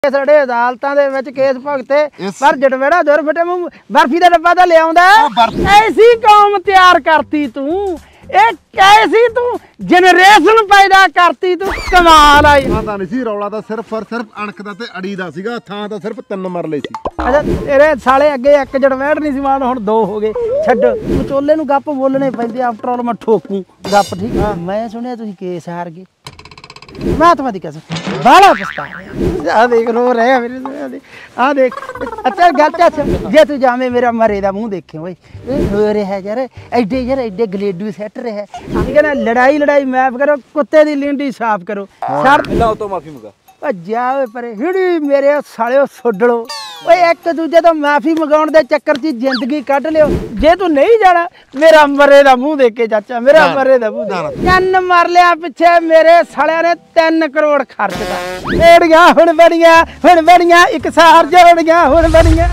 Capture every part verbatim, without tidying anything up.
ਸਾਡੇ ਅਦਾਲਤਾਂ ਦੇ ਵਿੱਚ ਕੇਸ ਭੁਗਤੇ ਪਰ ਜਟਵੇੜਾ ਦੁਰ ਫਟੇ ਮੂੰਹ ਬਰਫੀ ਦਾ ਡੱਬਾ ਤਾਂ ਲਿਆਉਂਦਾ। ਐਸੀ ਕੌਮ ਤਿਆਰ ਕਰਤੀ ਤੂੰ, ਇਹ ਕੈਸੀ ਤੂੰ ਜਨਰੇਸ਼ਨ ਪੈਦਾ ਕਰਤੀ ਤੂੰ, ਕਮਾਲ ਆਈ। ਪਤਾ ਨਹੀਂ ਸੀ ਰੌਲਾ ਤਾਂ ਸਿਰਫ ਔਰ ਸਿਰਫ ਅਣਖ ਦਾ ਤੇ ਅੜੀ ਦਾ ਸੀਗਾ, ਥਾਂ ਤਾਂ ਸਿਰਫ ਤਿੰਨ ਮਰਲੇ ਸੀ। ਅੱਛਾ ਤੇਰੇ ਸਾਲੇ ਅੱਗੇ ਇੱਕ ਜਟਵੇੜ ਨਹੀਂ ਸੀ ਮਾਨ, ਹੁਣ ਦੋ ਹੋ ਗਏ। ਛੱਡ ਵਿਚੋਲੇ ਨੂੰ ਗੱਪ ਬੋਲਣੇ ਪੈਂਦੇ, ਆਫਟਰ ਆਲ ਮੈਂ ਠੋਕੂ ਗੱਪ। ਠੀਕ ਮੈਂ ਸੁਣਿਆ ਤੁਸੀਂ ਕੇਸ ਹਾਰ ਗਏ, ਮੈਂ ਤੁਹਾਡੀ ਕਸਮ ਬਾਲਾ ਪਛਤਾ ਆ। ਦੇਖ ਲੋ ਰਹਿ ਮੇਰੇ ਆ ਦੇਖ। ਅੱਛਾ ਗੱਲ ਤਾਂ ਜੇ ਤੂੰ ਜਾਵੇਂ ਮੇਰਾ ਮਰੇ ਦਾ ਮੂੰਹ ਦੇਖੇ ਓਏ ਹੋ ਰਿਹਾ ਯਾਰ, ਐਡੇ ਯਾਰ ਐਡੇ ਗਲੇਡੂ ਸੈੱਟ ਰਿਹਾ। ਠੀਕ ਹੈ ਨਾ, ਲੜਾਈ ਲੜਾਈ ਮਾਫ ਕਰੋ, ਕੁੱਤੇ ਦੀ ਲਿੰਡੀ ਸਾਫ਼ ਕਰੋ। ਸਰ ਪਹਿਲਾਂ ਤੋਂ ਮਾਫੀ ਮੰਗਾ। ਓ ਜਾ ਓਏ ਪਰੇ ਹਿੜੀ ਮੇਰੇ ਸਾਲਿਓ ਛੱਡਲੋ ਓਏ, ਇੱਕ ਦੂਜੇ ਤੋਂ ਮਾਫੀ ਮੰਗਾਉਣ ਦੇ ਚੱਕਰ 'ਚ ਜ਼ਿੰਦਗੀ ਕੱਢ ਲਿਓ। ਜੇ ਤੂੰ ਨਹੀਂ ਜਾਣਾ ਮੇਰਾ ਮਰੇ ਦਾ ਮੂੰਹ ਦੇਖ ਕੇ ਚਾਚਾ, ਮੇਰਾ ਮਰੇ ਦਾ ਮੂੰਹ ਦੇਖ। ਤਿੰਨ ਮਰ ਲਿਆ ਪਿੱਛੇ ਮੇਰੇ ਸਾਲਿਆਂ ਨੇ ਤਿੰਨ ਕਰੋੜ ਖਰਚਦਾ। ਏੜੀਆਂ ਹੁਣ ਬੜੀਆਂ ਹੁਣ ਬੜੀਆਂ ਇੱਕ ਸਾਰ ਜੋੜੀਆਂ ਹੁਣ ਬੜੀਆਂ।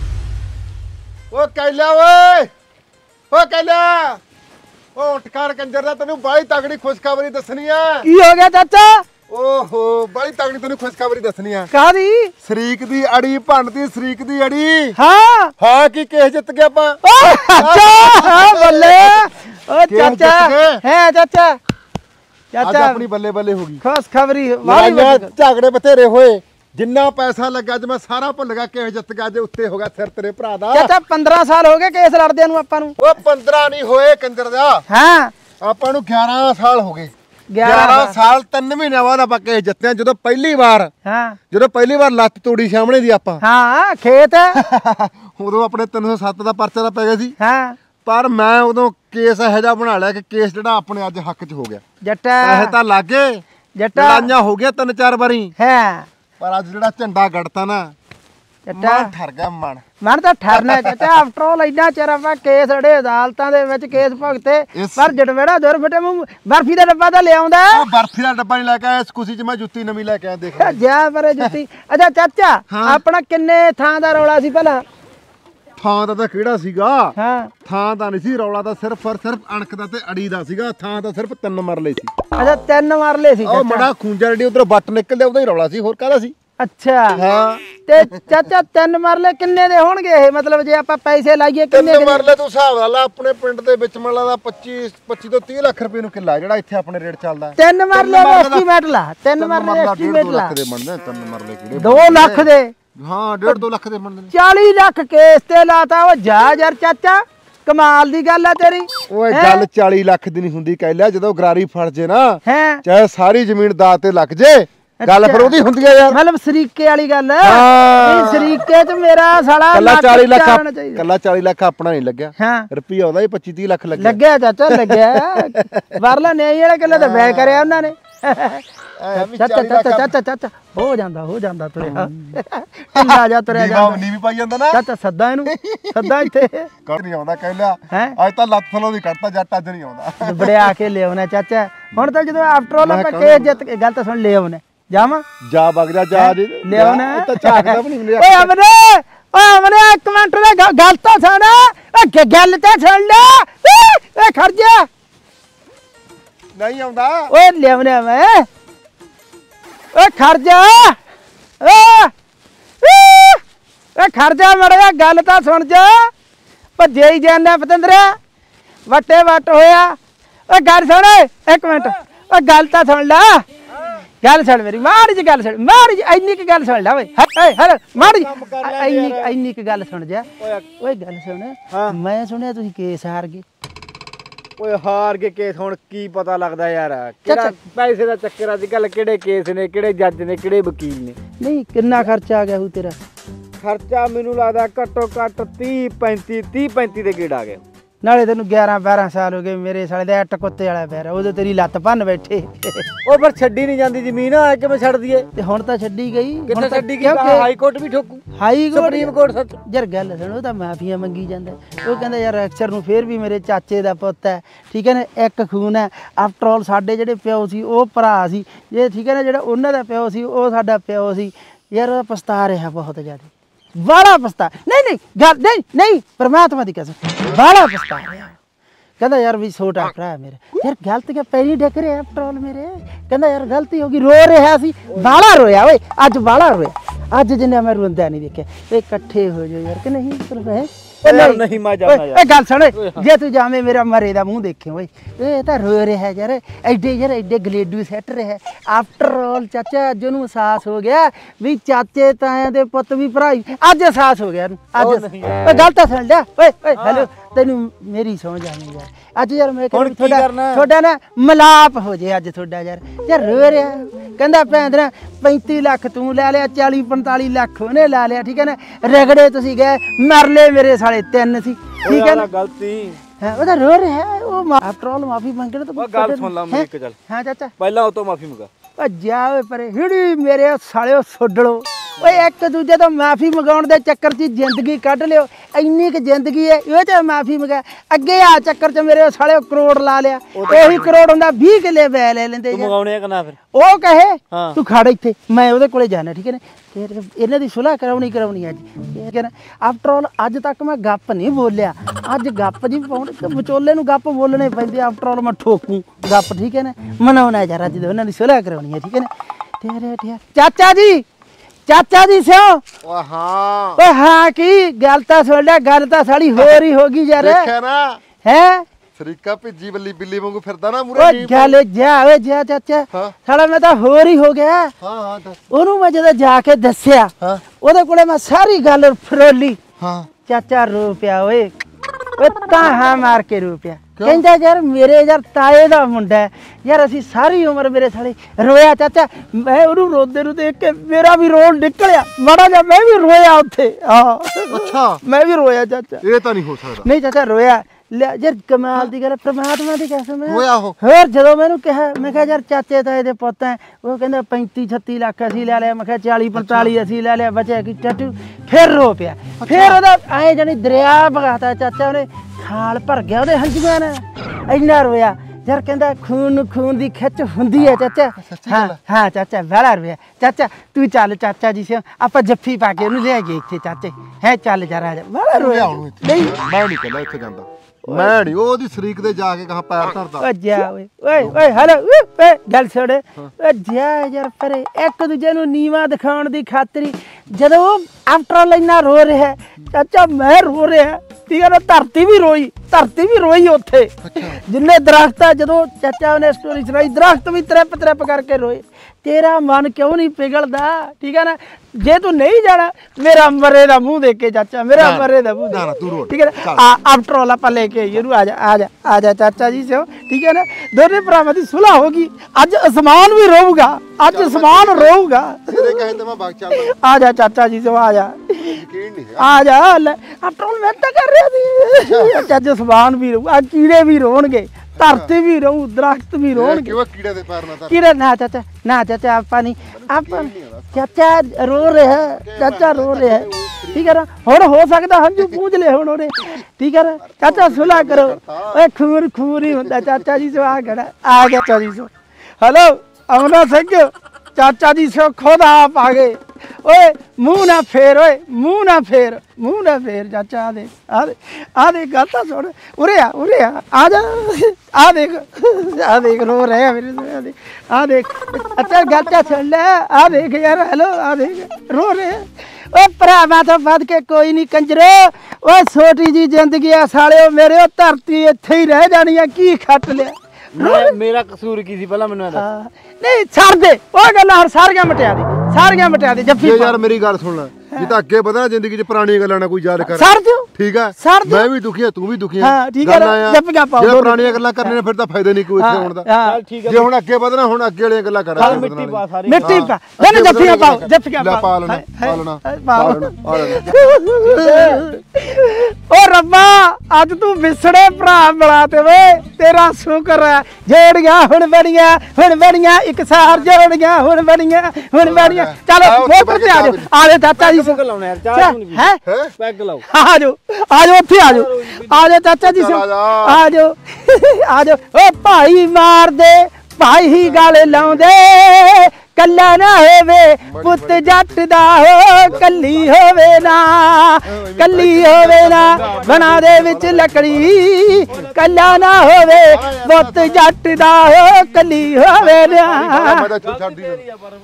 ਓ ਕੈਲਾ ਓਏ, ਓ ਕੈਲਾ ਓ ਉੱਠ ਕਰ ਕੰਜਰ ਦਾ, ਤੈਨੂੰ ਬੜੀ ਤਗੜੀ ਖੁਸ਼ਖਬਰੀ ਦੱਸਣੀ ਆ। ਕੀ ਹੋ ਗਿਆ ਚਾਚਾ? ਓਹੋ ਬੜੀ ਤਗੜੀ ਤੈਨੂੰ ਖੁਸ਼ਖਬਰੀ ਦੱਸਣੀ ਆ। ਕਾਹਦੀ? ਸ਼ਰੀਕ ਦੀ ਅੜੀ ਭੰਨਦੀ, ਸ਼ਰੀਕ ਦੀ ਅੜੀ। ਹਾਂ ਹਾਂ ਕੀ ਕੇਸ ਜਿੱਤ ਗਿਆ ਆਪਾਂ। ਅੱਛਾ ਬੱਲੇ ਓ ਚਾਚਾ ਹੈ ਚਾਚਾ। ਅੱਜ ਚਾਚਾ ਆਪਣੀ ਬੱਲੇ ਬੱਲੇ ਹੋ ਗਈ। ਖੁਸ਼ਖਬਰੀ ਲੜਾਈਆਂ ਝਗੜੇ ਬਥੇਰੇ ਹੋਏ, ਜਿੰਨਾ ਪੈਸਾ ਲੱਗਾ ਅੱਜ ਮੈਂ ਸਾਰਾ ਭੁੱਲ ਗਿਆ। ਕੇਸ ਜਿੱਤ ਗਿਆ, ਅੱਜ ਉੱਤੇ ਹੋ ਗਿਆ ਸਿਰ ਤੇਰੇ ਭਰਾ ਦਾ। ਚਾਚਾ ਪੰਦਰਾਂ ਸਾਲ ਹੋ ਗਏ ਕੇਸ ਲੜਦਿਆਂ ਨੂੰ ਆਪਾਂ ਨੂੰ। ਓ ਪੰਦਰਾਂ ਨਹੀਂ ਹੋਏ ਕੰਜਰ ਦਾ, ਹਾਂ ਆਪਾਂ ਨੂੰ ਗਿਆਰਾਂ ਸਾਲ ਹੋ ਗਏ। ਗਿਆਰਾਂ ਸਾਲ ਤਿੰਨ ਮਹੀਨਿਆਂ ਬਾਅਦ ਆਪਾਂ ਕੇਸ ਜਿੱਤੇ, ਜਦੋਂ ਪਹਿਲੀ ਵਾਰ ਹਾਂ ਜਦੋਂ ਜਦੋਂ ਪਹਿਲੀ ਵਾਰ ਲੱਤ ਤੋੜੀ ਸਾਹਮਣੇ ਦੀ ਆਪਾਂ। ਹਾਂ ਖੇਤ ਉਦੋਂ ਆਪਣੇ ਤਿੰਨ ਸੌ ਸੱਤ ਦਾ ਪਰਚਾ ਦਾ ਪੈ ਗਿਆ ਸੀ। ਹਾਂ ਪਰ ਮੈਂ ਉਦੋਂ ਕੇਸ ਇਹੋ ਜਿਹਾ ਬਣਾ ਲਿਆ ਕਿ ਕੇਸ ਜਿਹੜਾ ਆਪਣੇ ਅੱਜ ਹੱਕ 'ਚ ਹੋ ਗਿਆ। ਜੱਟਾ ਪੈਸੇ ਤਾਂ ਲੱਗੇ, ਜੱਟਾ ਲੜਾਈਆਂ ਹੋ ਗਿਆ ਤਿੰਨ ਚਾਰ ਵਾਰੀ, ਹੈ ਪਰ ਅੱਜ ਜਿਹੜਾ ਝੰਡਾ ਗੜਤਾ ਨਾ, ਜੱਟਾ ਮਨ ਠਰ ਗਿਆ ਮਨ। ਮਨ ਤਾਂ ਠਰਨਾ ਚਾਚਾ। ਆਫਟਰ ਆਲ ਇੰਨਾ ਚਿਰ ਆਪਾਂ ਕੇਸ ਅੜੇ ਅਦਾਲਤਾਂ ਦੇ ਵਿੱਚ ਕੇਸ ਭੁਗਤੇ ਪਰ ਜਟਵੇੜਾ ਦੁਰ ਫਟੇ ਮੂੰਹ ਬਰਫੀ ਦਾ ਡੱਬਾ ਤਾਂ ਲਿਆਉਂਦਾ। ਉਹ ਬਰਫੀ ਦਾ ਡੱਬਾ ਨਹੀਂ ਲੈ ਕੇ ਆਇਆ, ਇਸ ਖੁਸ਼ੀ 'ਚ ਮੈਂ ਜੁੱਤੀ ਨਵੀਂ ਲੈ ਕੇ ਆਇਆ। ਦੇਖ ਜਾ ਪਰੇ ਜੁੱਤੀ। ਅੱਛਾ ਚਾਚਾ ਆਪਣਾ ਕਿੰਨੇ ਥਾਂ ਦਾ ਰੌਲਾ ਸੀ ਪਹਿਲਾਂ? ਥਾਂ ਦਾ ਤਾਂ ਕਿਹੜਾ ਸੀਗਾ, ਹਾਂ ਥਾਂ ਦਾ ਨਹੀਂ ਸੀ ਰੌਲਾ, ਤਾਂ ਸਿਰਫ ਔਰ ਸਿਰਫ ਅਣਖ ਦਾ ਤੇ ਅੜੀ ਦਾ ਸੀਗਾ। ਥਾਂ ਤਾਂ ਸਿਰਫ ਤਿੰਨ ਮਰਲੇ ਸੀ। ਅੱਛਾ ਤਿੰਨ ਮਰਲੇ ਸੀ। ਉਹ ਮੜਾ ਖੂੰਜਾ ਜਿਹੜੀ ਉਧਰ ਬੱਟ ਨਿਕਲਦੇ ਉਹਦਾ ਹੀ ਰੌਲਾ ਸੀ, ਹੋਰ ਕਾਹਦਾ ਸੀ। ਅੱਛਾ ਹਾਂ ਤੇ ਚਾਚਾ ਤਿੰਨ ਮਰਲੇ ਕਿੰਨੇ ਦੇ ਹੋਣਗੇ ਇਹ? ਮਤਲਬ ਜੇ ਆਪਾਂ ਪੈਸੇ ਲਾਈਏ ਕਿੰਨੇ ਤਿੰਨ ਮਰਲੇ ਤੂੰ ਹਿਸਾਬ ਲਾ ਲਾ। ਆਪਣੇ ਪਿੰਡ ਦੇ ਵਿੱਚ ਮਤਲਬ ਦਾ ਪੱਚੀ ਪੱਚੀ ਤੋਂ ਤੀਹ ਲੱਖ ਰੁਪਏ ਨੂੰ ਕਿੱਲਾ, ਜਿਹੜਾ ਇੱਥੇ ਆਪਣੇ ਰੇਟ ਚੱਲਦਾ। ਤਿੰਨ ਮਰਲੇ ਦਾ ਐਸਟੀਮੇਟ ਲਾ, ਤਿੰਨ ਮਰਲੇ ਦਾ ਐਸਟੀਮੇਟ ਲਾ। ਲੱਖ ਦੇ ਬਣਦੇ ਤਿੰਨ ਮਰਲੇ ਕਿਹੜੇ? ਦੋ ਲੱਖ ਦੇ। ਹਾਂ ਡੇਢ ਦੋ ਲੱਖ ਦੇ ਬਣਦੇ ਨੇ। ਚਾਲੀ ਲੱਖ ਕੇਸ ਤੇ ਲਾਤਾ। ਉਹ ਜਾ ਯਾਰ ਚਾਚਾ ਕਮਾਲ ਦੀ ਗੱਲ ਆ ਤੇਰੀ। ਓਏ ਗੱਲ ਚਾਲੀ ਲੱਖ ਦੀ ਨਹੀਂ ਹੁੰਦੀ ਕਹਿ, ਜਦੋਂ ਗਰਾਰੀ ਫੜ ਜੇ ਨਾ, ਹੈ ਚਾਹੇ ਸਾਰੀ ਜ਼ਮੀਨ ਦਾਅ ਤੇ ਲੱਗ ਜੇ, ਗੱਲ ਫਿਰ ਉਹਦੀ ਹੁੰਦੀ ਆ ਯਾਰ। ਮਤਲਬ ਸਰੀਕੇ ਵਾਲੀ ਗੱਲ। ਹਾਂ ਨਹੀਂ ਸਰੀਕੇ ਚ ਮੇਰਾ ਸਾਲਾ ਕੱਲਾ ਚਾਲੀ ਲੱਖ, ਕੱਲਾ ਚਾਲੀ ਲੱਖ ਆਪਣਾ ਨਹੀਂ ਲੱਗਿਆ। ਹਾਂ ਰੁਪਈਆ ਉਹਦਾ ਹੀ ਪੱਚੀ ਤੀਹ ਲੱਖ ਲੱਗਿਆ। ਲੱਗਿਆ ਚਾਚਾ ਲੱਗਿਆ। ਵਰਲਾ ਨਹੀਂ ਵਾਲੇ ਕਿੱਲੇ ਤਾਂ ਬੈ ਕਰਿਆ ਉਹਨਾਂ ਨੇ। ਚਾਚਾ ਚਾਚਾ ਚਾਚਾ ਚਾਚਾ ਹੋ ਜਾਂਦਾ ਹੋ ਜਾਂਦਾ ਤੁਰਿਆ ਢਿੱਲਾ ਜਾ ਤੁਰਿਆ ਜਾਂਦਾ। ਨੀ ਵੀ ਪਾਈ ਜਾਂਦਾ ਨਾ ਚਾਚਾ ਸੱਦਾ ਇਹਨੂੰ, ਸੱਦਾ ਇੱਥੇ। ਕੱਢ ਨਹੀਂ ਆਉਂਦਾ ਕਹਿ ਲਿਆ ਹੈ ਅੱਜ ਤਾਂ ਲੱਤ ਫਲੋਂ ਦੀ ਕੱਢਤਾ, ਜੱਟ ਅੱਜ ਨਹੀਂ ਆਉਂਦਾ। ਬੜਿਆ ਕੇ ਲਿਆਉਣਾ ਚਾਚਾ। ਹੁਣ ਤਾਂ ਜਦੋਂ ਆਫਟਰ ਆਲ ਆਪਾਂ ਕੇਸ ਜਿੱਤ ਕੇ ਗੱਲ ਤਾਂ ਸੁਣ ਲਿਆਉਣਾ। ਜਾਵਾਂ ਜਾ ਵਗ ਜਾ ਜਾ ਜੀ ਲਿਆਉਣਾ ਤਾਂ ਝਾਕਦਾ ਵੀ ਨਹੀਂ। ਓਏ ਅਮਨੇ ਓਏ ਅਮਨੇ ਇੱਕ ਮਿੰਟ ਦਾ ਗੱਲ ਤਾਂ ਸੁਣ। ਓ ਗੱਲ ਤਾਂ ਸੁਣ ਲੈ। ਏ ਖੜ ਜਾ ਨਹੀਂ ਆਉਂਦਾ। ਓਏ ਲਿਆਉਣਾ ਮੈਂ। ਓਏ ਖੜ ਜਾ ਓ ਏ ਖੜ ਜਾ ਮੜਿਆ ਗੱਲ ਤਾਂ ਸੁਣ ਜਾ। ਭੱਜੇ ਹੀ ਜਾਂਦਾ ਪਤੰਦਰਾ, ਵੱਟੇ ਵੱਟ ਹੋਇਆ। ਓ ਗੱਲ ਸੁਣ ਇੱਕ ਮਿੰਟ। ਓ ਗੱਲ ਤਾਂ ਸੁਣ ਲੈ, ਗੱਲ ਸੁਣ ਮੇਰੀ ਮਾੜੀ ਜੀ ਗੱਲ ਸੁਣ, ਮਾੜੀ ਜੀ ਇੰਨੀ ਕੁ ਗੱਲ ਸੁਣ ਲੈ। ਓਏ ਹਲ ਮਾੜੀ ਇੰਨੀ ਇੰਨੀ ਕੁ ਗੱਲ ਸੁਣ ਜਾ। ਓਏ ਗੱਲ ਸੁਣ, ਮੈਂ ਸੁਣਿਆ ਤੁਸੀਂ ਕੇਸ ਹਾਰ ਗਏ। ਓਏ ਹਾਰ ਕੇ ਕੇਸ ਹੁਣ ਕੀ ਪਤਾ ਲੱਗਦਾ ਯਾਰ, ਕਿਹੜਾ ਪੈਸੇ ਦਾ ਚੱਕਰ ਅੱਜ ਕੱਲ, ਕਿਹੜੇ ਕੇਸ ਨੇ, ਕਿਹੜੇ ਜੱਜ ਨੇ, ਕਿਹੜੇ ਵਕੀਲ ਨੇ। ਨਹੀਂ ਕਿੰਨਾ ਖਰਚਾ ਆ ਗਿਆ ਹੂ ਤੇਰਾ? ਖਰਚਾ ਮੈਨੂੰ ਲੱਗਦਾ ਘੱਟੋ ਘੱਟ ਤੀਹ ਪੈਂਤੀ ਤੀਹ ਪੈਂਤੀ ਦੇ ਗੇੜ ਆ ਗਏ। ਨਾਲੇ ਤੈਨੂੰ ਗਿਆਰਾਂ ਬਾਰਾਂ ਸਾਲ ਹੋ ਗਏ ਮੇਰੇ ਸਾਲੇ ਦਾ ਅੱਟ ਕੁੱਤੇ ਵਾਲਾ ਪੈਰ, ਉਦੋਂ ਤੇਰੀ ਲੱਤ ਭੰਨ ਬੈਠੇ। ਉਹ ਪਰ ਛੱਡੀ ਨਹੀਂ ਜਾਂਦੀ ਜ਼ਮੀਨ, ਆ ਕਿਵੇਂ ਛੱਡ ਦਈਏ? ਤੇ ਹੁਣ ਤਾਂ ਛੱਡੀ ਗਈ। ਕਿੱਥੇ ਛੱਡੀ ਗਈ? ਹਾਈ ਕੋਰਟ ਵੀ ਠੋਕੂ, ਹਾਈ ਕੋਰਟ ਸੁਪਰੀਮ ਕੋਰਟ ਸੱਚ। ਯਾਰ ਗੱਲ ਸੁਣ, ਉਹ ਤਾਂ ਮਾਫੀਆਂ ਮੰਗੀ ਜਾਂਦਾ। ਉਹ ਕਹਿੰਦਾ ਯਾਰ ਅਕਸਰ ਨੂੰ ਫੇਰ ਵੀ ਮੇਰੇ ਚਾਚੇ ਦਾ ਪੁੱਤ ਹੈ, ਠੀਕ ਹੈ ਨਾ, ਇੱਕ ਖੂਨ ਹੈ। ਆਫਟਰ ਆਲ ਸਾਡੇ ਜਿਹੜੇ ਪਿਓ ਸੀ ਉਹ ਭਰਾ ਸੀ, ਜੇ ਠੀਕ ਹੈ ਨਾ, ਜਿਹੜਾ ਉਹਨਾਂ ਦਾ ਪਿਓ ਸੀ ਉਹ ਸਾਡਾ ਪਿਓ ਸੀ। ਯਾਰ ਪਛਤਾ ਰਿਹਾ ਬਹੁਤ ਜ਼ਿਆਦਾ, ਬਾਹਲਾ ਪਛਤਾ। ਨਹੀਂ ਨਹੀਂ ਗੱਲ ਨਹੀਂ ਨਹੀਂ ਪਰਮਾਤਮਾ ਦੀ ਕਸਮ ਬਾਹਲਾ ਪਛਤਾ ਰਿਹਾ। कहता यार भी छोटा भरा है मेरे यार गलती क्या पैरी ढक रहे पेट्रोल मेरे कहता यार गलती होगी रो रहा सी बाला रोया ओए अज बाला रोया अज जिन्हें मैं रोंदा नहीं देखे वे इकट्ठे हो जाओ यार कि नहीं चल रहे यार नहीं मैं जाना यार ए गल सुन जे तू जावे मेरा मरे दा मुंह देखे ओए ए तां रो रहा है यार एडे यार एडे गलेडू सैट रहा आफ्टर ऑल चाचा अज ओनू एहसास हो गया भी चाचे ताया दे पुੱਤ भी भराई अज एहसास हो गया अज ए गल तां सुन लिया ओए ओए हेलो तेनू मेरी समझ आनी यार अज यार मैं थोड़ा थोड़ा ना मिलाप हो जे अज थोड़ा यार यार रो रहा कहंदा भैन दा पैंती लाख तू लै लिया चाली पंताली लाख उन्हें ला लिया ठीक है ना रगड़े तुसी गए मरले मेरे साले तीन सी ठीक है ना गलती है ओदा रो रहा है वो आफ्टर ऑल माफी मांगने तो गल सुन ला मेरी एक चल हां चाचा पहला तो माफी मंगा ओ जाओ परे हिड़ी मेरे साले सोडड़ो ओए एक दूजे तो माफी मंगाउण दे चक्कर च जिंदगी कढ लियो इन्नी क जिंदगी है ये ते माफी मंगा अगे आ चक्कर च मेरे साले करोड़ ला लिया ओही करोड़ हुंदा बीस किले बै ले लेंदे तू मंगाउणे कि ना फिर ओ कहे हाँ। तू खड़ इत्थे मैं ओदे कोले जाना ठीक है ना फिर इन्हां दी सुलह कराउणी कराउणी अज ठीक है ना आफ्टर ऑल अज तक मैं गप नहीं बोलिया अज गप जी पाउण विचोले नूं गप बोलने पैंदे आफ्टर ऑल मैं ठोकूं गप ठीक है ना मनाउणा यार अज उन्हां दी सुलह कराउणी है ठीक है ना तेरे ठीक चाचा जी चाचा जी सो ओ हां ओ हां की गल तां सुन ले गल तां साड़ी होर ही होगी यार देखिया ना हैं सरीका भीजी बल्ली बिल्ली वांगू फिरदा ना ओ मुरे चल जा ओए जा चाचा हाँ। साला मैं तां होर ही हो गया हां हां दस ओनू मैं जद जाके दस्सिया हां ओदे कोले मैं सारी गल फरोली हां चाचा रो पिया ओए ओ ताहा मार के रो पिया कहंदा यार मेरे यार ताए दा मुंडा है यार असी सारी उम्र मेरे साले रोया चाचा मैं ओनू रोंदे नु देख के मेरा भी रोन निकलिया माड़ा जा मैं भी रोया उत्थे हां अच्छा मैं भी रोया चाचा ये तो नहीं हो सकदा नहीं चाचा रोया यार कमाल दी गल परमात्मा दी कसम है होया हो फिर जदों मैनू कहा मैं कहा यार चाचे ताए दे पुੱਤ है वो कहंदा पैंती छत्ती लाख असी ले लिया मैं कहा चाली पंताली असी ले लिया बचे की टटू फिर रो पिया फिर ओदा ऐ जानी दरिया भगाता चाचा ओने खाल भर गया ओदे हंजुआं नाल इन्ना रोया यार कहंदा खून खून दी खिच हुंदी है चाचा हां हां चाचा बड़ा रोया चाचा तू चल चाचा जी से आपा जफ्फी पा के ओनू ले गए इत्थे चाचे है चल जरा बड़ा रोया नहीं मैं नहीं कहना इत्थे जांदा मैं नहीं ओदी शरीक दे जाके कहां पैर धरदा ओ जा ओए ओए ओए हेलो ओए गल छोड़ ओ जा यार परे एक दूजे नु नीवा दिखाउण दी खातरी जदों आफ्टर ऑल इन्ना रो रहा है चाचा मैं रो रहा ठीक है ना धरती भी रोई धरती भी रोई उत्थे जिन्ने दरख्त जदों चाचा ने स्टोरी सुनाई दरख्त भी त्रिप त्रिप करके रोए तेरा मन क्यों नहीं पिघलदा ठीक है ना जे तू नहीं जाना मेरा मरे दा मुंह देख के चाचा मेरा मरे दा मुंह ना ना तू रो ठीक है ना आफ्टर ऑल आप लेके आइए आ जा आ जा आ जा चाचा जी से ठीक है ना दोनों भरावां दी सुलह होगी अज आसमान भी रोऊगा अज आसमान रोऊगा तेरे कहे तो मैं भाग चलदा आ जा चाचा जी से आ जा यकीन नहीं है आ जा आफ्टर ऑल मैं तो कर रहा थी चाचा आसमान भी रोऊगा कीड़े भी रोणगे धरती भी रहू दरख्त भी रोणगे क्यों कीड़े दे पैर ना कीड़े ना चाचा ना चाचा आपा नहीं आप चाचा रो रहे है चाचा रो रहे है ठीक है ना हुण हो सकता हंजू पूछ ले हुण ओने ठीक है ना चाचा सुलह करो ओए खून खून ही हुंदा चाचा जी से आ गया आ गया चाचा जी से हेलो अमना सिंह चाचा जी से खुद आप आ गए ओए मुंह ना फेर ओए मुंह ना फेर मुंह ना फेर चाचा आ देख आ देख आ देख गलता छोड़ उरे आ उरे आ आ जा आ देख आ देख रो रहे मेरे से आ देख आ देख अच्छा गलता छोड़ ले आ देख यार हेलो आ देख रो रहे ओ भरावां तो वध के कोई नहीं कंजरो ओ छोटी जी जिंदगी आ सालिओ मेरे ओ धरती इत्थे ही रह जानी है की खट लिया मैं मेरा कसूर की सी पहला मैनू दस नहीं छड़ दे ओ गल्लां हर सारियां मटिया दे सारियां मटिया दे जफ्फी ये यार मेरी गल सुन ले ये तो अगे पता जिंदगी च पुरानी गल्लां ना कोई याद कर सर दो ठीक है सर दो मैं भी दुखी है तू भी दुखी है हां ठीक है जफ्फियां पाओ जे पुरानी गल्लां करने ने फिर तो फायदा नहीं कोई इत्थे होण दा हां ठीक है जे हुण अगे ਵਧਣਾ हुण अगे वाली गल्लां कर चल मिट्टी पा सारी मिट्टी पा नहीं जफ्फियां पाओ जफ्फियां ले पाओ पा लेना पा लेना पा लेना ओ रब्बा आज तू विसड़े भरा मिलाते वे तेरा शुक्र है जोड़ियां हुण बणियां हुण बणियां एक सार जोड़ियां हुण बणियां हुण बणियां चलो मोटर ते आ जाओ आ ले चाचा जी से लाउना यार चाह नहीं है पैग लाओ आ जाओ आ जाओ उत्थे आ जाओ आ जाओ चाचा जी से आ जाओ आ जाओ ओ भाई मार दे भाई ही गल लाउंदे ਕੱਲਾ ਨਾ ਹੋਵੇ ਪੁੱਤ ਜੱਟ ਦਾ ਹੋ ਕੱਲੀ ਹੋਵੇ ਨਾ ਕੱਲੀ ਹੋਵੇ ਨਾ ਬਣਾ ਦੇ ਵਿੱਚ ਲੱਕੜੀ ਕੱਲਾ ਨਾ ਹੋਵੇ ਪੁੱਤ ਜੱਟ ਦਾ ਹੋ ਕੱਲੀ ਹੋਵੇ ਨਾ ਮੈਂ ਤਾਂ ਛੱਡ ਦੀ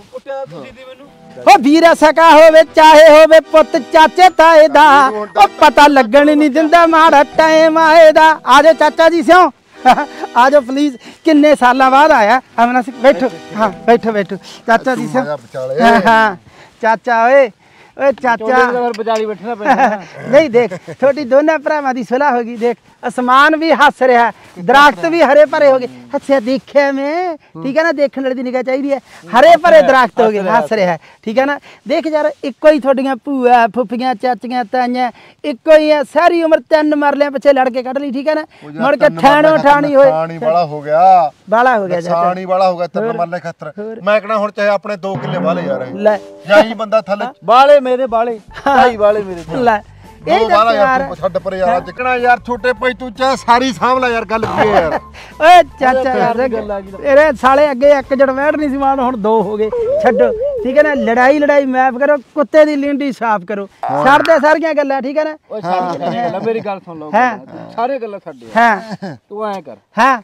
ਉਹ ਵੀਰ ਸਕਾ ਹੋਵੇ ਚਾਹੇ ਹੋਵੇ ਪੁੱਤ ਚਾਚੇ ਤਾਏ ਦਾ ਉਹ ਪਤਾ ਲੱਗਣ ਨਹੀਂ ਦਿੰਦਾ ਮਾੜਾ ਟਾਈਮ ਆਏ ਦਾ ਆਜੋ ਚਾਚਾ ਜੀ ਸਿਓ ਆਜੋ ਪਲੀਜ਼ ਕਿੰਨੇ ਸਾਲਾਂ ਬਾਅਦ ਆਇਆ ਅਮਨਾ ਸਿੰਘ ਬੈਠੋ ਹਾਂ ਬੈਠੋ ਬੈਠੋ ਚਾਚਾ ਜੀ ਸਿਓ ਹਾਂ ਹਾਂ ਚਾਚਾ ਓਏ ਓਏ ਚਾਚਾ ਵਿਚਾਲੀ ਬੈਠਣਾ ਪੈਂਦਾ ਨਹੀਂ ਦੇਖ ਛੋਟੀ ਦੋਨਾਂ ਭਰਾਵਾਂ ਦੀ ਸੁਲ੍ਹਾ ਹੋ ਗਈ ਦੇਖ ਅਸਮਾਨ ਵੀ ਹੱਸ ਰਿਹਾ ਦਰਖਤ ਵੀ ਹਰੇ ਭਰੇ ਹੋ ਗਏ ਹੱਸਿਆ ਦੇਖਿਆ ਮੈਂ ਠੀਕ ਹੈ ਨਾ ਦੇਖਣ ਵਾਲੀ ਦੀ ਨਿਗਾਹ ਚਾਹੀਦੀ ਹੈ ਹਰੇ ਭਰੇ ਦਰਖਤ ਹੋ ਗਏ ਹੱਸ ਰਿਹਾ ਠੀਕ ਹੈ ਨਾ ਦੇਖ ਯਾਰ ਇੱਕੋ ਹੀ ਤੁਹਾਡੀਆਂ ਭੂਆ ਫੁੱਫੀਆਂ ਚਾਚੀਆਂ ਤਾਈਆਂ ਇੱਕੋ ਹੀ ਆ ਸਾਰੀ ਉਮਰ ਤਿੰਨ ਮਰਲਿਆਂ ਪਿੱਛੇ ਲੜ ਕੇ ਕੱਢ ਲਈ ਠੀਕ ਹੈ ਨਾ ਮੁੜ ਕੇ ਠਾਣੋ ਠਾਣੀ ਹੋਏ ਸਾਣੀ ਵਾਲਾ ਹੋ ਗਿਆ ਬਾਲਾ ਹੋ ਗਿਆ ਸਾਣੀ ਵਾਲਾ ਹੋ ਗਿਆ ਤਿੰਨ ਮਰਲੇ ਖਤਰ ਮੈਂ ਕਹਣਾ ਹੁਣ ਚਾਹੇ ਆਪਣੇ ਦੋ ਕਿੱਲੇ ਵਾਲੇ ਯਾਰ ਲੈ ਜਾਈ ਬੰਦਾ ਥੱਲੇ ਬਾਲੇ ਮੇਰੇ ਬਾਲੇ ਢਾਈ ਬਾਲੇ ਮੇਰੇ ਲੈ ਇਹ ਵਾਲਾ ਯਾਰ ਤੂੰ ਛੱਡ ਪਰ ਯਾਰ ਜਿਕਣਾ ਯਾਰ ਛੋਟੇ ਭਾਈ ਤੂੰ ਚਾਹ ਸਾਰੀ ਸਾਂਭ ਲੈ ਯਾਰ ਗੱਲ ਕੀ ਹੈ ਯਾਰ ਓਏ ਚਾਚਾ ਯਾਰ ਤੇਰੇ ਸਾਲੇ ਅੱਗੇ ਇੱਕ ਜੜਵੈੜ ਨਹੀਂ ਸੀ ਮਾਨ ਹੁਣ ਦੋ ਹੋ ਗਏ ਛੱਡੋ ਠੀਕ ਹੈ ਨਾ ਲੜਾਈ ਲੜਾਈ ਮੈਫ ਕਰੋ ਕੁੱਤੇ ਦੀ ਲਿੰਡੀ ਸਾਫ਼ ਕਰੋ ਛੱਡਦੇ ਸਾਰੀਆਂ ਗੱਲਾਂ ਠੀਕ ਹੈ ਨਾ ਓਏ ਸਾਰੀਆਂ ਗੱਲਾਂ ਮੇਰੀ ਗੱਲ ਸੁਣ ਲਓ ਸਾਰੇ ਗੱਲਾਂ ਛੱਡ ਹਾਂ ਤੂੰ ਐਂ ਕਰ ਹਾਂ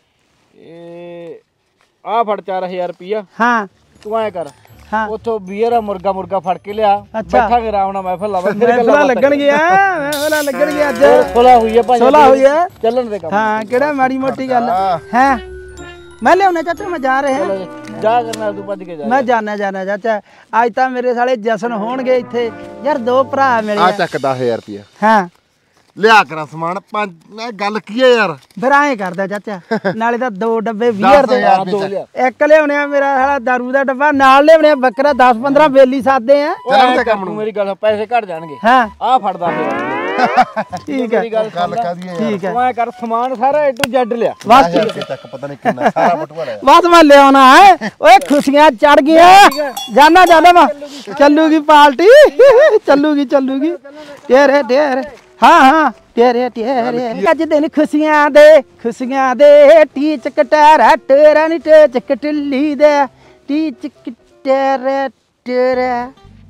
ਇਹ ਆ ਫੜ ਚਾਰ ਹਜ਼ਾਰ ਰੁਪਿਆ ਹਾਂ ਤੂੰ ਐਂ ਕਰ ਹਾਂ ਉਥੋਂ ਬੀਅਰ ਮੁਰਗਾ ਮੁਰਗਾ ਫੜ ਕੇ ਲਿਆ ਬੈਠਾਂਗੇ ਆਰਾਮ ਨਾਲ ਮਹਿਫਲ ਲਾਵਾਂ ਮੇਰੇ ਗੱਲਾਂ ਲੱਗਣ ਗਿਆ ਮਹਿਫਲਾਂ ਲੱਗਣ ਗਿਆ ਅੱਜ ਸੋਲਾ ਹੋਈ ਹੈ ਭਾਈ ਸੋਲਾ ਹੋਈ ਹੈ ਚੱਲਣ ਦੇ ਕੰਮ ਹਾਂ ਕਿਹੜਾ ਮਾੜੀ ਮੋਟੀ ਗੱਲ ਹੈ ਮੈਂ ਲਿਆਉਣਾ ਚਾਚਾ ਮੈਂ ਜਾ ਰਿਹਾ ਜਾ ਕਰਨਾ ਤੂੰ ਭੱਜ ਕੇ ਜਾ ਮੈਂ ਜਾਣਾ ਜਾਣਾ ਚਾਚਾ ਅੱਜ ਤਾਂ ਮੇਰੇ ਸਾਲੇ ਜਸ਼ਨ ਹੋਣਗੇ ਇੱਥੇ ਯਾਰ ਦੋ ਭਰਾ ਮਿਲੇ ਆ ਚੱਕ ਦਸ ਹਜ਼ਾਰ ਰੁਪਿਆ ਹਾਂ ਲਿਆ ਕਰਾ ਸਮਾਨ ਪੰਜ ਗੱਲ ਕੀ ਹੈ ਯਾਰ ਫਿਰ ਐਂ ਕਰਦਾ ਚਾਚਾ ਨਾਲੇ ਤਾਂ ਦੋ ਡੱਬੇ ਵੀਹ ਦੇ ਇੱਕ ਲਿਆਉਣਿਆ ਮੇਰਾ ਸਾਲਾ ਦਾਰੂ ਦਾ ਡੱਬਾ ਨਾਲ ਲਿਆਉਣਿਆ ਬੱਕਰਾ ਦਸ ਪੰਦਰਾਂ ਬੇਲੀ ਸਾਦੇ ਆ ਚੱਲਣ ਦੇ ਕੰਮ ਨੂੰ ਮੇਰੀ ਗੱਲ ਪੈਸੇ ਘਟ ਜਾਣਗੇ ਹਾਂ ਆ ਫੜਦਾ ਫਿਰ ਠੀਕ ਹੈ ਗੱਲ ਕਾਦੀ ਹੈ ਠੀਕ ਹੈ ਤੂੰ ਐ ਕਰ ਸਮਾਨ ਸਾਰਾ ਏ ਟੂ ਜ਼ੈਡ ਲਿਆ ਬਸ ਤੱਕ ਪਤਾ ਨਹੀਂ ਕਿੰਨਾ ਸਾਰਾ ਬਟੂਆ ਲਿਆ ਬਸ ਮੈਂ ਲਿਆਉਣਾ ਹੈ ਓਏ ਖੁਸ਼ੀਆਂ ਚੜ ਗਈਆਂ ਜਾਨਾ ਜਾਨਾ ਵਾ ਚੱਲੂਗੀ ਪਾਰਟੀ ਚੱਲੂਗੀ ਚੱਲੂਗੀ ਢੇਰੇ ਢੇਰੇ ਹਾਂ ਹਾਂ ਤੇਰੇ ਤੇਰੇ ਅੱਜ ਦਿਨ ਖੁਸ਼ੀਆਂ ਦੇ ਖੁਸ਼ੀਆਂ ਦੇ ਟੀਚ ਕਟਾਰਾ ਟੇਰਾ ਨੀ ਟੇਚ ਕਟਲੀ ਦੇ ਟੀਚ ਕਟਾਰਾ ਟੇਰਾ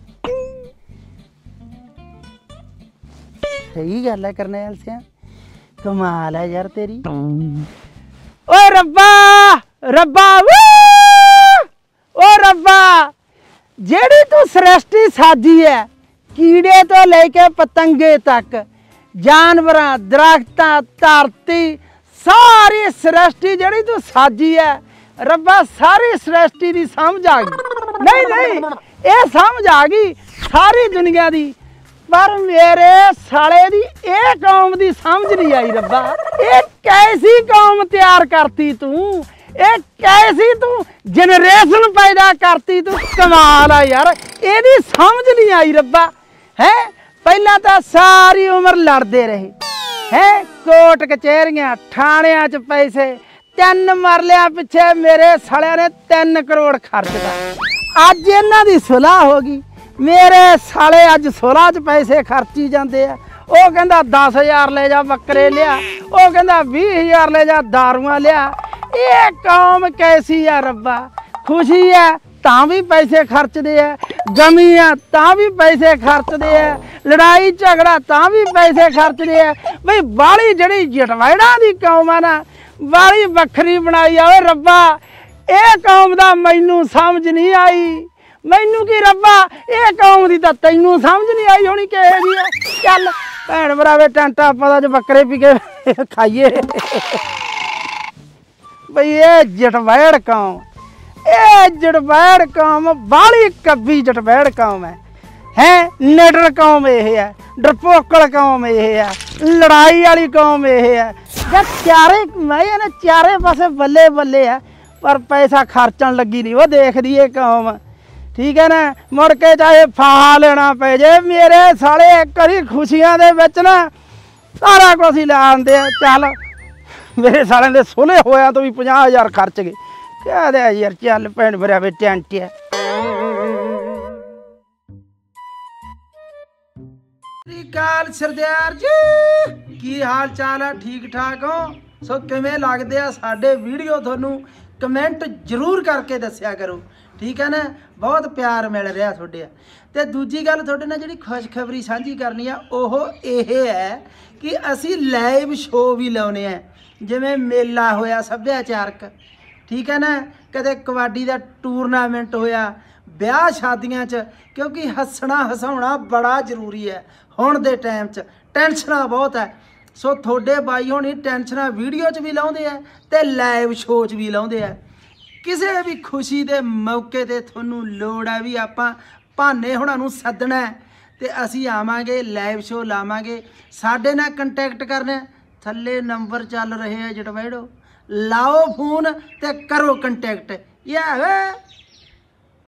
ਸਹੀ ਗੱਲ ਹੈ ਕਰਨੇ ਵਾਲ ਸਿਆ ਕਮਾਲ ਹੈ ਯਾਰ ਤੇਰੀ ਓਏ ਰੱਬਾ ਰੱਬਾ ਓ ਰੱਬਾ ਜਿਹੜੀ ਤੂੰ ਸ੍ਰਿਸ਼ਟੀ ਸਾਜੀ ਹੈ ਕੀੜੇ ਤੋਂ ਲੈ ਕੇ ਪਤੰਗੇ ਤੱਕ ਜਾਨਵਰਾਂ ਦਰਖਤਾਂ ਧਰਤੀ ਸਾਰੀ ਸ੍ਰਿਸ਼ਟੀ ਜਿਹੜੀ ਤੂੰ ਸਾਜੀ ਹੈ ਰੱਬਾ ਸਾਰੀ ਸ੍ਰਿਸ਼ਟੀ ਦੀ ਸਮਝ ਆ ਗਈ ਨਹੀਂ ਨਹੀਂ ਇਹ ਸਮਝ ਆ ਗਈ ਸਾਰੀ ਦੁਨੀਆ ਦੀ ਪਰ ਮੇਰੇ ਸਾਲੇ ਦੀ ਇਹ ਕੌਮ ਦੀ ਸਮਝ ਨਹੀਂ ਆਈ ਰੱਬਾ ਇਹ ਕੈਸੀ ਕੌਮ ਤਿਆਰ ਕਰਤੀ ਤੂੰ ਇਹ ਕੈਸੀ ਤੂੰ ਜਨਰੇਸ਼ਨ ਪੈਦਾ ਕਰਤੀ ਤੂੰ ਕਮਾਲ ਆ ਯਾਰ ਇਹਦੀ ਸਮਝ ਨਹੀਂ ਆਈ ਰੱਬਾ ਹੈ ਪਹਿਲਾਂ ਤਾਂ ਸਾਰੀ ਉਮਰ ਲੜਦੇ ਰਹੇ ਹੈ ਕੋਟ ਕਚਹਿਰੀਆਂ ਥਾਣਿਆਂ 'ਚ ਪੈਸੇ ਤਿੰਨ ਮਰਲਿਆਂ ਪਿੱਛੇ ਮੇਰੇ ਸਾਲਿਆਂ ਨੇ ਤਿੰਨ ਕਰੋੜ ਖਰਚਦਾ ਅੱਜ ਇਹਨਾਂ ਦੀ ਸੁਲਾਹ ਹੋ ਗਈ ਮੇਰੇ ਸਾਲੇ ਅੱਜ ਸੁਲਾਹ 'ਚ ਪੈਸੇ ਖਰਚੀ ਜਾਂਦੇ ਆ ਉਹ ਕਹਿੰਦਾ ਦਸ ਹਜ਼ਾਰ ਲੈ ਜਾ ਬੱਕਰੇ ਲਿਆ ਉਹ ਕਹਿੰਦਾ ਵੀਹ ਹਜ਼ਾਰ ਲੈ ਜਾ ਦਾਰੂਆਂ ਲਿਆ ਇਹ ਕੌਮ ਕੈਸੀ ਆ ਰੱਬਾ ਖੁਸ਼ੀ ਆ ਤਾਂ ਵੀ ਪੈਸੇ ਖਰਚਦੇ ਆ ਗਮੀ ਆ ਤਾਂ ਵੀ ਪੈਸੇ ਖਰਚਦੇ ਆ ਲੜਾਈ ਝਗੜਾ ਤਾਂ ਵੀ ਪੈਸੇ ਖਰਚਦੇ ਆ ਬਈ ਬਾਲੀ ਜਿਹੜੀ ਜਟਵਾੜਾ ਦੀ ਕੌਮ ਆ ਨਾ ਬਾਲੀ ਵੱਖਰੀ ਬਣਾਈ ਆ ਓਏ ਰੱਬਾ ਇਹ ਕੌਮ ਦਾ ਮੈਨੂੰ ਸਮਝ ਨਹੀਂ ਆਈ ਮੈਨੂੰ ਕੀ ਰੱਬਾ ਇਹ ਕੌਮ ਦੀ ਤਾਂ ਤੈਨੂੰ ਸਮਝ ਨਹੀਂ ਆਈ ਹੋਣੀ ਕਿਹੋ ਜੀ ਆ ਚੱਲ ਭੈਣ ਭਰਾਵੇ ਟੈਂਟਾ ਪਤਾ ਚ ਬੱਕਰੇ ਪੀ ਕੇ ਖਾਈਏ ਬਈ ਇਹ ਜਟਵੈੜ ਕੌਮ ਇਹ ਜਟਵੈੜ ਕੌਮ ਬਾਲੀ ਕੱਬੀ ਜਟਵੈੜ ਕੌਮ ਹੈ ਹੈ ਨੇਡਰ ਕੌਮ ਇਹ ਹੈ ਡਰਪੋਕਲ ਕੌਮ ਇਹ ਹੈ ਲੜਾਈ ਵਾਲੀ ਕੌਮ ਇਹ ਹੈ ਜੇ ਚਾਰੇ ਮੈਂ ਨਾ ਚਾਰੇ ਪਾਸੇ ਬੱਲੇ ਬੱਲੇ ਆ ਪਰ ਪੈਸਾ ਖਰਚਣ ਲੱਗੀ ਨਹੀਂ ਉਹ ਦੇਖਦੀ ਇਹ ਕੌਮ ਠੀਕ ਹੈ ਨਾ ਮੁੜ ਕੇ ਚਾਹੇ ਫਾਹਾ ਲੈਣਾ ਪੈ ਜੇ ਮੇਰੇ ਸਾਲੇ ਇੱਕ ਵਾਰੀ ਖੁਸ਼ੀਆਂ ਦੇ ਵਿੱਚ ਨਾ ਸਾਰਾ ਕੁਝ ਹੀ ਲੈ ਆਉਂਦੇ ਆ ਚੱਲ ਮੇਰੇ ਸਾਲਿਆਂ ਦੇ ਸੋਹਣੇ ਹੋਇਆ ਤੋਂ ਵੀ ਪੰਜਾਹ ਹਜ਼ਾਰ ਖਰਚ ਗਏ ਕਹਦੇ ਯਾਰ ਚੱਲ ਭੈਣ ਭਰਾ ਵੇ ਟੈਂਟ ਆ ਕਾਲ ਸਰਦਾਰ ਜੀ ਕੀ ਹਾਲ ਚਾਲ ਹੈ ਠੀਕ ਠਾਕ ਹੋ ਸੋ ਕਿਵੇਂ ਲੱਗਦੇ ਆ ਸਾਡੇ ਵੀਡੀਓ ਤੁਹਾਨੂੰ ਕਮੈਂਟ ਜ਼ਰੂਰ ਕਰਕੇ ਦੱਸਿਆ ਕਰੋ ਠੀਕ ਹੈ ਨਾ, ਬਹੁਤ ਪਿਆਰ ਮਿਲ ਰਿਹਾ ਤੁਹਾਡੇ। ਤੇ ਦੂਜੀ ਗੱਲ ਤੁਹਾਡੇ ਨਾਲ ਜਿਹੜੀ ਖੁਸ਼ਖਬਰੀ ਸਾਂਝੀ ਕਰਨੀ ਆ ਉਹ ਇਹ ਹੈ ਕਿ ਅਸੀਂ ਲਾਈਵ ਸ਼ੋਅ ਵੀ ਲਾਉਨੇ ਆ, ਜਿਵੇਂ ਮੇਲਾ ਹੋਇਆ ਸੱਭਿਆਚਾਰਕ, ਠੀਕ ਹੈ ਨਾ, ਕਦੇ ਕਬੱਡੀ ਦਾ ਟੂਰਨਾਮੈਂਟ ਹੋਇਆ, ਵਿਆਹ ਸ਼ਾਦੀਆਂ 'ਚ, ਕਿਉਂਕਿ ਹੱਸਣਾ ਹਸਾਉਣਾ ਬੜਾ ਜ਼ਰੂਰੀ ਹੈ ਹੁਣ ਦੇ ਟਾਈਮ 'ਚ, ਟੈਨਸ਼ਨਾਂ ਬਹੁਤ ਹੈ। ਸੋ ਤੁਹਾਡੇ ਬਾਈ ਹੋਣੀ ਟੈਨਸ਼ਨਾਂ ਵੀਡੀਓ 'ਚ ਵੀ ਲਾਉਂਦੇ ਆ ਤੇ ਲਾਈਵ ਸ਼ੋਅ 'ਚ ਵੀ ਲਾਉਂਦੇ ਆ। ਕਿਸੇ ਵੀ ਖੁਸ਼ੀ ਦੇ ਮੌਕੇ ਤੇ ਤੁਹਾਨੂੰ ਲੋੜ ਆ ਵੀ ਆਪਾਂ ਭਾਨੇ ਹੁਣਾਂ ਨੂੰ ਸੱਦਣਾ ਤੇ ਅਸੀਂ ਆਵਾਂਗੇ, ਲਾਈਵ ਸ਼ੋਅ ਲਾਵਾਂਗੇ। ਸਾਡੇ ਨਾਲ ਕੰਟੈਕਟ ਕਰਨਾ, ਥੱਲੇ ਨੰਬਰ ਚੱਲ ਰਹੇ ਆ ਜਟਵੈੜੋ, ਲਾਓ ਫੋਨ ਤੇ ਕਰੋ ਕੰਟੈਕਟ। ਯਾ